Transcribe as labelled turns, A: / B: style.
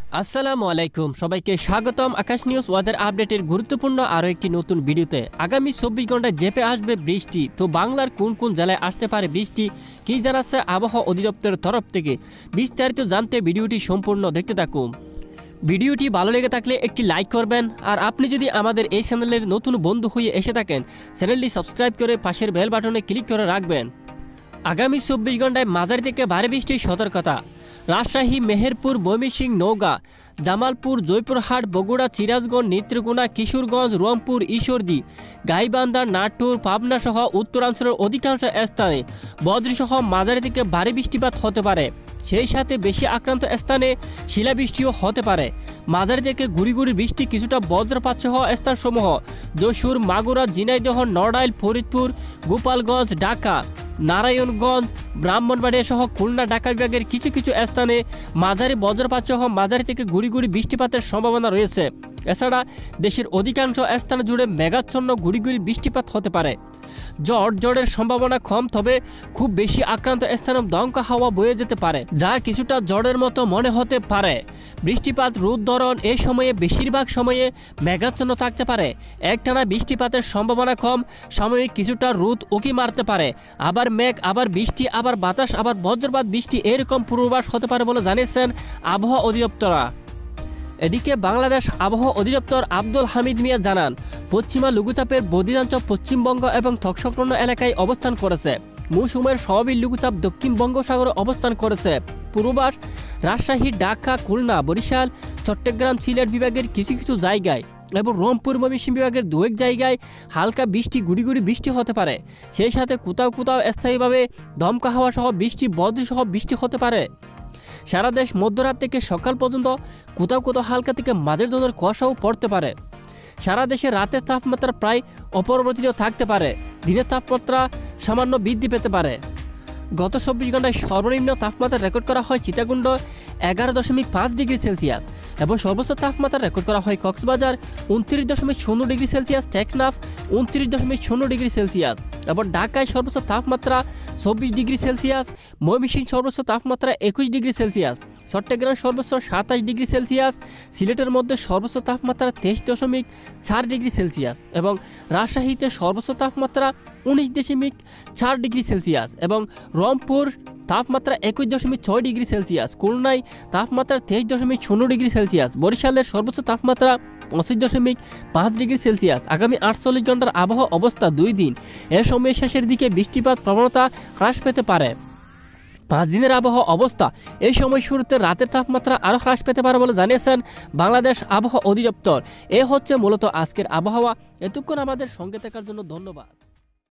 A: আসসালামু আলাইকুম, সবাইকে স্বাগতম আকাশ নিউজ ওয়েদার আপডেটের গুরুত্বপূর্ণ আরও একটি নতুন ভিডিওতে। আগামী 24 ঘন্টায় জেপে আসবে বৃষ্টি। তো বাংলার কোন কোন জেলায় আসতে পারে বৃষ্টি, কী জানাচ্ছে আবহাওয়া অধিদপ্তরের তরফ থেকে, বিস্তারিত জানতে ভিডিওটি সম্পূর্ণ দেখতে থাকুন। ভিডিওটি ভালো লেগে থাকলে একটি লাইক করবেন, আর আপনি যদি আমাদের এই চ্যানেলের নতুন বন্ধু হয়ে এসে থাকেন, চ্যানেলটি সাবস্ক্রাইব করে পাশের বেল বাটনে ক্লিক করে রাখবেন। আগামী 24 ঘন্টায় মাঝারি থেকে ভারী বৃষ্টির সতর্কতা। রাজশাহী, মেহেরপুর, ময়মনসিংহ, নওগাঁ, জামালপুর, জয়পুরহাট, বগুড়া, সিরাজগঞ্জ, নেত্রকোনা, কিশোরগঞ্জ, রংপুর, ঈশ্বরদী, গাইবান্ধা, নাটোর, পাবনা সহ উত্তরাঞ্চলের অধিকাংশ স্থানে বজ্রসহ মাঝারি থেকে ভারী বৃষ্টিপাত হতে পারে। সেই সাথে বেশি আক্রান্ত স্থানে শিলাবৃষ্টিও হতে পারে। মাঝারি থেকে গুড়ি গুড়ি বৃষ্টি, কিছুটা বজ্রপাত সহ স্থানসমূহ যশোর, মাগুরা, ঝিনাইদহ, নড়াইল, ফরিদপুর, গোপালগঞ্জ, ঢাকা, নারায়ণগঞ্জ, ব্রাহ্মণবাড়িয়া সহ খুলনা, ঢাকা বিভাগের কিছু কিছু স্থানে মাঝারি বজ্রপাত সহ মাঝারি থেকে গুড়ি গুড়ি বৃষ্টিপাতের সম্ভাবনা রয়েছে। এছাড়া দেশের অধিকাংশ স্থান জুড়ে মেঘাচ্ছন্ন গুড়ি গুড়ি বৃষ্টিপাত হতে পারে। ঝড়ের সম্ভাবনা কম, তবে খুব বেশি আক্রান্ত স্থানে দমকা হাওয়া বয়ে যেতে পারে, যা কিছুটা ঝড়ের মতো মনে হতে পারে। বৃষ্টিপাত রোদ ধরন এই সময়ে বেশিরভাগ সময়ে মেঘাচ্ছন্ন থাকতে পারে। একটানা বৃষ্টিপাতের সম্ভাবনা কম, সাময়িক কিছুটা রোদ উঁকি মারতে পারে, আবার মেঘ, আবার বৃষ্টি, আবার বাতাস, আবার বজ্রপাত বৃষ্টি, এরকম পূর্বাভাস হতে পারে বলে জানিয়েছেন আবহাওয়া অধিদপ্তরা। এদিকে বাংলাদেশ আবহাওয়া অধিদপ্তর আব্দুল হামিদ মিয়া জানান, পশ্চিমা লঘুচাপের বদ্বীপাঞ্চল পশ্চিমবঙ্গ এবং তৎসংলগ্ন এলাকায় অবস্থান করেছে। মৌসুমের স্বাভাবিক লঘুচাপ দক্ষিণ বঙ্গোপসাগরে অবস্থান করেছে। পূর্বাভাস, রাজশাহী, ঢাকা, খুলনা, বরিশাল, চট্টগ্রাম, সিলেট বিভাগের কিছু কিছু জায়গায় এবং রংপুর, ময়মনসিংহ বিভাগের দু এক জায়গায় হালকা বৃষ্টি, গুড়ি গুড়ি বৃষ্টি হতে পারে। সেই সাথে কোথাও কোথাও স্থায়ীভাবে দমকা হাওয়া সহ বৃষ্টি, বজ্র সহ বৃষ্টি হতে পারে। সারা দেশ মধ্যরাত থেকে সকাল পর্যন্ত কোথাও কোথাও হালকা থেকে মাঝের ধরনের কুয়াশাও পড়তে পারে। সারা দেশে রাতের তাপমাত্রা প্রায় অপরিবর্তিত থাকতে পারে। দিনের তাপমাত্রা সামান্য বৃদ্ধি পেতে পারে। গত 24 ঘন্টায় সর্বনিম্ন তাপমাত্রা রেকর্ড করা হয় চিটাগং 11.5 ডিগ্রি সেলসিয়াস এবং সর্বোচ্চ তাপমাত্রা রেকর্ড করা হয় Cox's Bazar 29.0 degree Celsius, Teknaf 29.0 degree Celsius এবং ঢাকায় সর্বোচ্চ তাপমাত্রা 24 ডিগ্রি সেলসিয়াস, ময়মনসিংহ সর্বোচ্চ তাপমাত্রা 21 ডিগ্রি সেলসিয়াস, চট্টগ্রাম সর্বোচ্চ 27 ডিগ্রি সেলসিয়াস, সিলেটের মধ্যে সর্বোচ্চ তাপমাত্রা 23.4 ডিগ্রি সেলসিয়াস এবং রাজশাহীতে সর্বোচ্চ তাপমাত্রা 19.4 ডিগ্রি সেলসিয়াস এবং রংপুর তাপমাত্রা 21.6 ডিগ্রি সেলসিয়াস, খুলনায় তাপমাত্রা 23.0 ডিগ্রি সেলসিয়াস, বরিশালের সর্বোচ্চ তাপমাত্রা 25.5 ডিগ্রি সেলসিয়াস। আগামী 48 ঘন্টার আবহাওয়া অবস্থা 2 দিন। এর সময় শেষের দিকে বৃষ্টিপাত প্রবণতা হ্রাস পেতে পারে। 5 দিনের আবহাওয়া অবস্থা, এই সময় শুরুতে রাতের তাপমাত্রা আরও হ্রাস পেতে পারে বলে জানিয়েছেন বাংলাদেশ আবহাওয়া অধিদপ্তর। এ হচ্ছে মূলত আজকের আবহাওয়া। এতক্ষণ আমাদের সঙ্গে থাকার জন্য ধন্যবাদ।